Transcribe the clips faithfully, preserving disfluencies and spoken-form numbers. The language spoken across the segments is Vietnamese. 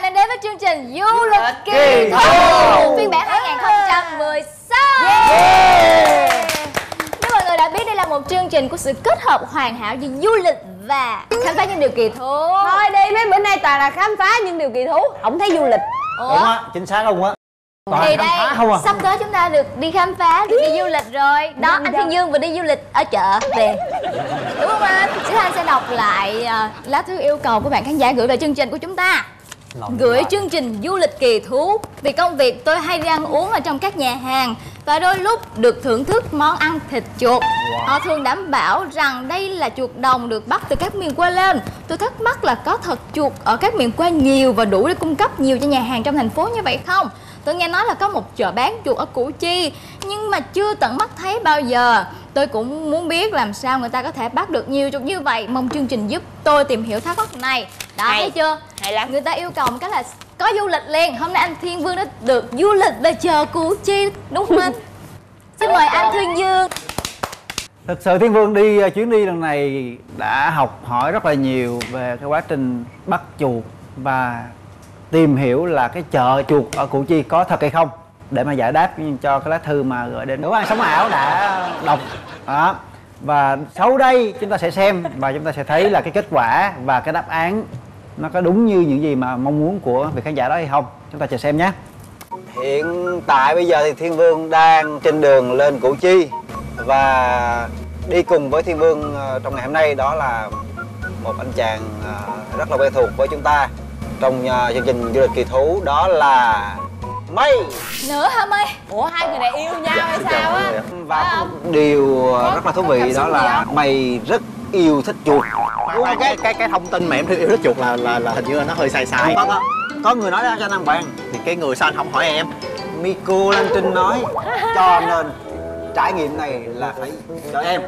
đang đến với chương trình Du lịch kỳ thú phiên bản hai không một sáu. Yeah. Như mọi người đã biết, đây là một chương trình của sự kết hợp hoàn hảo giữa du lịch và khám phá những điều kỳ thú. Thôi đi, mấy bữa nay toàn là khám phá những điều kỳ thú, không thấy du lịch. Ủa? Đúng á, chính xác không á. Thì đây, không à? Sắp tới chúng ta được đi khám phá, được đi du lịch rồi. Đó, anh Thiên Dương vừa đi du lịch ở chợ về. Đúng không anh? Chị Thanh sẽ đọc lại uh, lá thư yêu cầu của bạn khán giả gửi về chương trình của chúng ta. Lòng gửi lòng. Chương trình du lịch kỳ thú. Vì công việc tôi hay đi ăn uống ở trong các nhà hàng và đôi lúc được thưởng thức món ăn thịt chuột. Wow. Họ thường đảm bảo rằng đây là chuột đồng được bắt từ các miền quê lên. Tôi thắc mắc là có thật chuột ở các miền quê nhiều và đủ để cung cấp nhiều cho nhà hàng trong thành phố như vậy không? Tôi nghe nói là có một chợ bán chuột ở Củ Chi nhưng mà chưa tận mắt thấy bao giờ. Tôi cũng muốn biết làm sao người ta có thể bắt được nhiều chuột như vậy. Mong chương trình giúp tôi tìm hiểu thắc mắc này. Đó, hay. Thấy chưa? Hay lắm. Người ta yêu cầu một cái là có du lịch liền. Hôm nay anh Thiên Vương đã được du lịch về chợ Củ Chi, đúng không anh? Xin mời anh Thiên Dương. Thực sự Thiên Vương đi chuyến đi lần này đã học hỏi rất là nhiều về cái quá trình bắt chuột và tìm hiểu là cái chợ chuột ở Củ Chi có thật hay không, để mà giải đáp cho cái lá thư mà gửi đến Đỗ An Sống Ảo đã đọc. Đó. Và sau đây chúng ta sẽ xem và chúng ta sẽ thấy là cái kết quả và cái đáp án nó có đúng như những gì mà mong muốn của vị khán giả đó hay không. Chúng ta chờ xem nhé. Hiện tại bây giờ thì Thiên Vương đang trên đường lên Củ Chi và đi cùng với Thiên Vương trong ngày hôm nay đó là một anh chàng rất là quen thuộc với chúng ta trong uh, chương trình du lịch kỳ thú, đó là Mây. Nữa hả Mây? Ủa, hai người này yêu nhau hay sao á? Và à, điều rất là thú vị đó là Mây rất yêu thích chuột. Cái cái cái, cái thông tin mà em yêu thích chuột là là, là hình như là nó hơi sai sai. Có, có, có người nói ra cho anh ăn bạn. Thì cái người sao anh không hỏi em? Miko Lan Trinh nói cho nên trải nghiệm này là phải cho em.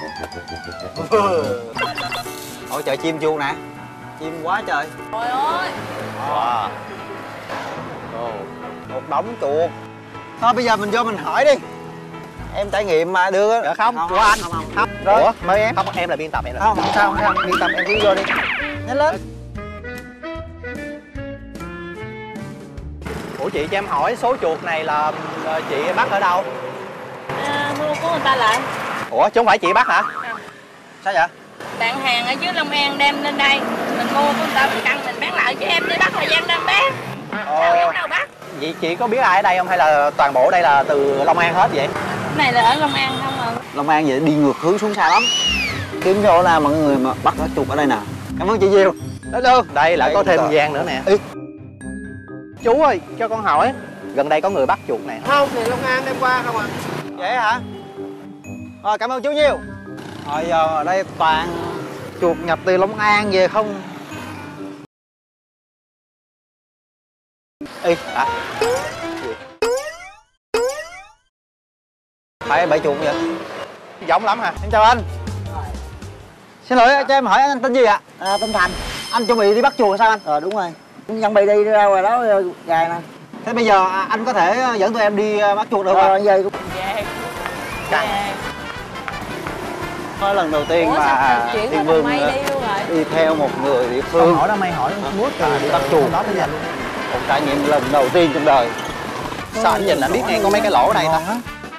Ở chợ chim chuột nè, chim quá trời. Trời ơi. Wow. Oh. Một đống chuột. Thôi bây giờ mình vô mình hỏi đi. Em trải nghiệm mà đưa. Dạ không, không của anh. Không, không. Không. Rồi, Ủa? mời em. Không, em là biên tập, em là không, không sao, không sao, biên tập em cứ vô đi. Nhanh lên. Ủa chị cho em hỏi số chuột này là chị bắt ở đâu? À, mua của người ta lại. Ủa chứ không phải chị bắt hả? À. Sao vậy? Bạn hàng ở dưới Long An đem lên đây, mình mua của người ta mình cân mình bán lại cho em đi bắt thời gian đem bán. Đâu giống đâu bắt. Vậy chị có biết ai ở đây không hay là toàn bộ đây là từ Long An hết vậy? Cái này là ở Long An không à? Long An vậy đi ngược hướng xuống xa lắm. Kiếm chỗ nào mọi người mà bắt chuột ở đây nè. Cảm ơn chị Diêu. Đó đâu, đây lại có thêm gian nữa nè. Ý. Chú ơi, cho con hỏi, gần đây có người bắt chuột này không? Thì Long An đem qua không à? Vậy hả? Rồi cảm ơn chú nhiều. Rồi giờ ở đây toàn chuột nhập từ Long An về không? Ê, hả? Phải bẫy chuột vậy? Giống lắm hả? Em chào anh. Xin lỗi cho em hỏi anh tên gì ạ? À, tên Thành. Anh chuẩn bị đi bắt chuột sao anh? Ờ đúng rồi. Chuẩn bị đi ra ngoài đó gài nè. Thế bây giờ anh có thể dẫn tụi em đi bắt chuột được không? Ờ, về cũng về. Có lần đầu tiên Ủa, mà Thiên Vương đi, đi theo một người địa phương. Hỏi đó mày hỏi muốn đi bắt chuột đó bây giờ. Một trải nghiệm lần đầu tiên trong đời. Sao anh nhìn anh biết ngay có mấy cái lỗ này ta?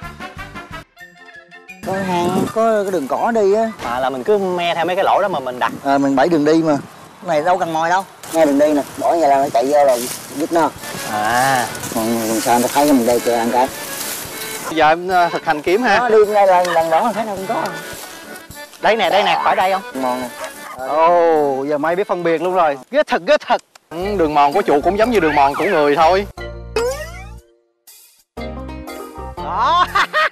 Có hang, có cái đường cỏ đi á. À là mình cứ me theo mấy cái lỗ đó mà mình đặt. À, mình bẫy đường đi mà. Cái này đâu cần mồi đâu. Nghe đường đi nè, bỏ vậy là nó chạy vô là dứt nó. À. Còn làm sao nó thấy mình đây chơi ăn cái. Bây giờ em thực hành kiếm ha. Nó đi ngay là lần đó là thấy nào cũng có. Đây nè, đây nè, phải đây không? Mòn nè. Ồ, oh, giờ mày biết phân biệt luôn rồi. Ghê thật, ghê thật. Ừ, đường mòn của chuột cũng giống như đường mòn của người thôi. Đó.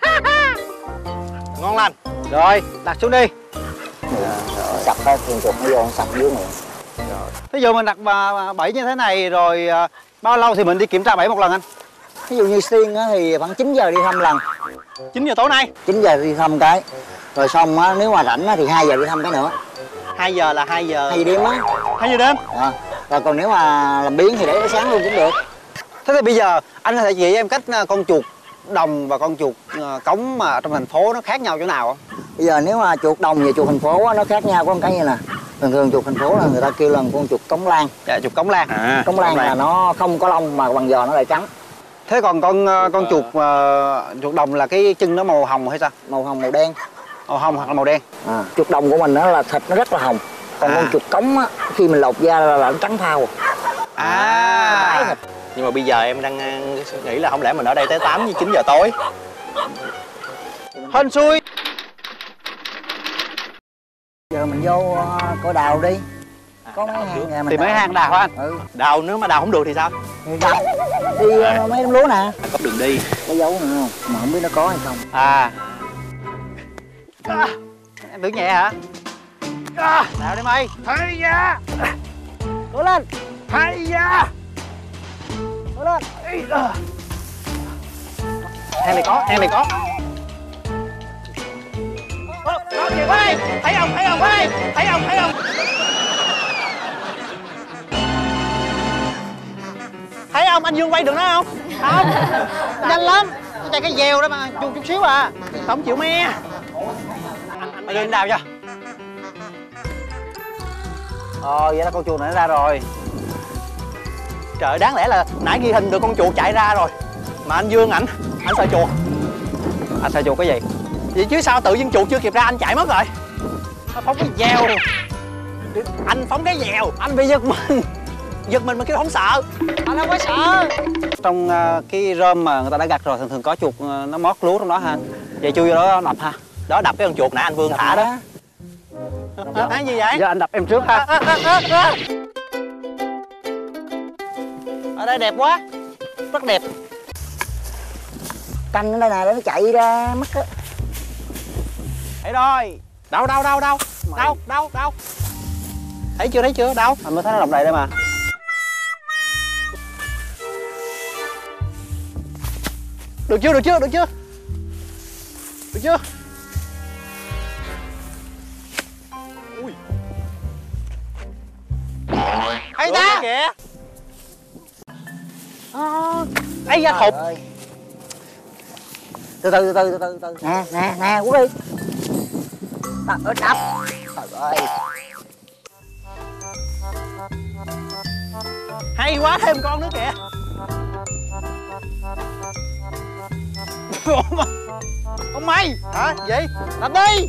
Ngon lành. Rồi, đặt xuống đi. Sập cái chuột chuột nó vô sập dưới miệng. Ví dụ mình đặt bẫy như thế này rồi bao lâu thì mình đi kiểm tra bẫy một lần anh? Ví dụ như Xuyên á thì khoảng chín giờ đi thăm lần. chín giờ tối nay. chín giờ đi thăm cái. Rồi xong á, nếu mà rảnh á thì hai giờ đi thăm cái nữa. hai giờ là hai giờ. hai giờ đêm á. hai giờ đêm. À, rồi còn nếu mà làm biến thì để sáng luôn cũng được. Thế thì bây giờ anh có thể chỉ em cách con chuột đồng và con chuột cống mà trong thành phố nó khác nhau chỗ nào không? Bây giờ nếu mà chuột đồng và chuột thành phố á, nó khác nhau có một cái như nè. Thường thường chuột thành phố là người ta kêu là con chuột cống lan. Dạ, chuột cống lan. À, Cống lan là nó không có lông mà bằng giò nó lại trắng. Thế còn con con chuột uh, chuột đồng là cái chân nó màu hồng hay sao? Màu hồng màu đen. Màu hồng hoặc là màu đen? À, chuột đồng của mình đó là thịt nó rất là hồng. Còn à. con chuột cống á, khi mình lột da là, là nó trắng phao. À, à. Nhưng mà bây giờ em đang nghĩ là không lẽ mình ở đây tới tám với chín giờ tối. hên xui. Giờ mình vô uh, coi đào đi. Có mấy hang nhà mình. Thì mấy hang đào hả anh? Ừ. Đào nếu mà đào không được thì sao? Thì đào đi uh, mấy đống lúa nè. Có đường đi. Có dấu nữa không? Mà không biết nó có hay không. À, à. Em tưởng nhẹ hả? À. Đào đi mày. Hay da. Cố lên. Hay da. Cố lên. Hang này có, hang này có. Có kìa ơi, thấy không, thấy không ơi, thấy không, thấy không? Thấy không, anh Dương quay được nó không? Không, nhanh lắm, nó chạy cái dèo đó mà, chuột chút xíu à, không chịu me. Anh, anh lên đào cho. Ờ, vậy là con chuột này nó ra rồi. Trời, đáng lẽ là nãy ghi hình được con chuột chạy ra rồi, mà anh Dương ảnh, anh sợ chuột. Anh sợ chuột cái gì? Vậy chứ sao tự nhiên chuột chưa kịp ra anh chạy mất rồi. Nó phóng cái dèo. Anh phóng cái dèo. Anh bị giật mình. Giật mình mà kêu không sợ. Anh không có sợ. Trong uh, cái rơm mà người ta đã gặt rồi thường thường có chuột uh, nó mót lúa trong đó ha. Vậy chui vô đó đập ha. Đó, đập cái con chuột nãy anh Vương thả đó. Cái gì vậy? Giờ anh đập em trước ha. À, à, à, à. Ở đây đẹp quá. Rất đẹp. Canh ở đây nè để nó chạy ra mất á. Thấy rồi. Đâu đâu đâu đâu. Đâu đâu đâu. Thấy chưa, thấy chưa? Đâu? Anh mới thấy nó động đậy đây mà. Được chưa, được chưa, được chưa? Được chưa? Ui. Thấy ta kìa. Ấy da thục. Từ từ từ từ từ từ. Nè nè nè, Quốc đi. Trời ơi đập. Trời ơi. Hay quá, thêm con nữa kìa. Ông mày hả? Gì? Làm đi.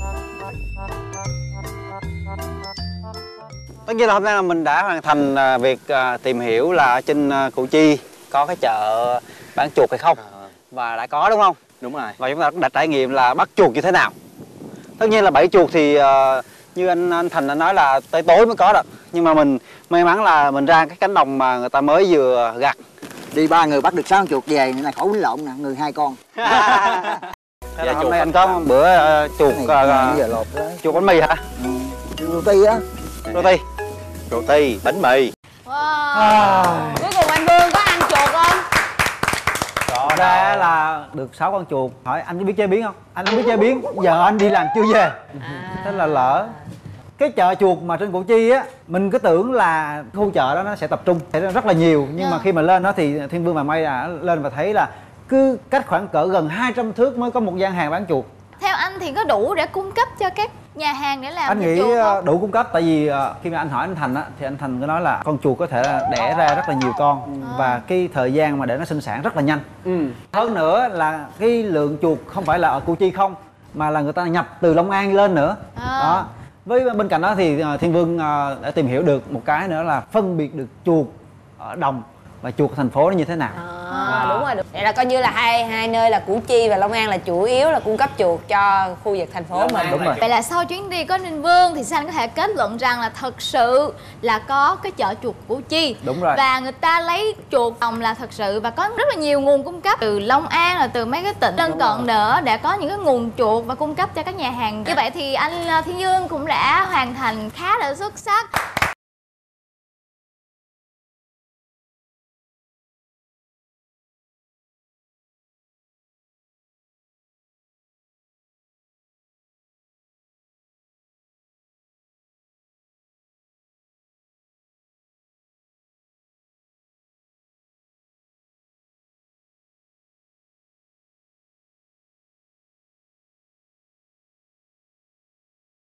Tất nhiên là hôm nay là mình đã hoàn thành việc tìm hiểu là ở trên Củ Chi có cái chợ bán chuột hay không. Và đã có đúng không? Đúng rồi. Và chúng ta đã trải nghiệm là bắt chuột như thế nào. Tất nhiên là bẫy chuột thì uh, như anh anh Thành đã nói là tới tối mới có được. Nhưng mà mình may mắn là mình ra cái cánh đồng mà người ta mới vừa gặt. Đi ba người bắt được sáu con chuột về, này khỏi quýnh lộn nè, người hai con. Thế là hôm nay anh có một bữa uh, chuột uh, giờ lột chuột bánh mì hả? Ừ. Roti á. Roti. Roti, bánh mì. Wow. À. Cuối cùng anh Vương có ăn chuột không? Rõ ra là được sáu con chuột. Hỏi anh có biết chế biến không? Anh không biết chế biến, giờ anh đi làm chưa về. À. Thế là lỡ. Cái chợ chuột mà trên Củ Chi á, mình cứ tưởng là khu chợ đó nó sẽ tập trung sẽ rất là nhiều. Nhưng yeah. mà khi mà lên đó thì Thiên Vương và May đã lên và thấy là cứ cách khoảng cỡ gần hai trăm thước mới có một gian hàng bán chuột. Theo anh thì có đủ để cung cấp cho các nhà hàng để làm anh nghĩ chuột không? Đủ cung cấp, tại vì khi mà anh hỏi anh Thành á thì anh Thành có nói là con chuột có thể đẻ ra rất là nhiều con. Ừ. Và cái thời gian mà để nó sinh sản rất là nhanh. Ừ. Hơn nữa là cái lượng chuột không phải là ở Củ Chi không, mà là người ta nhập từ Long An lên nữa. À. Đó. Với bên cạnh đó thì Thiên Vương đã tìm hiểu được một cái nữa là phân biệt được chuột ở đồng và chuột ở thành phố nó như thế nào. À, à. Đúng rồi, đúng. Vậy là coi như là hai hai nơi là Củ Chi và Long An là chủ yếu là cung cấp chuột cho khu vực thành phố Long mình. Đúng rồi. Vậy là sau chuyến đi có Ninh Vương thì Xanh có thể kết luận rằng là thật sự là có cái chợ chuột Củ Chi. Đúng rồi. Và người ta lấy chuột đồng là thật sự và có rất là nhiều nguồn cung cấp từ Long An là từ mấy cái tỉnh lân cận nữa để có những cái nguồn chuột và cung cấp cho các nhà hàng. Như vậy thì anh Thiên Dương cũng đã hoàn thành khá là xuất sắc.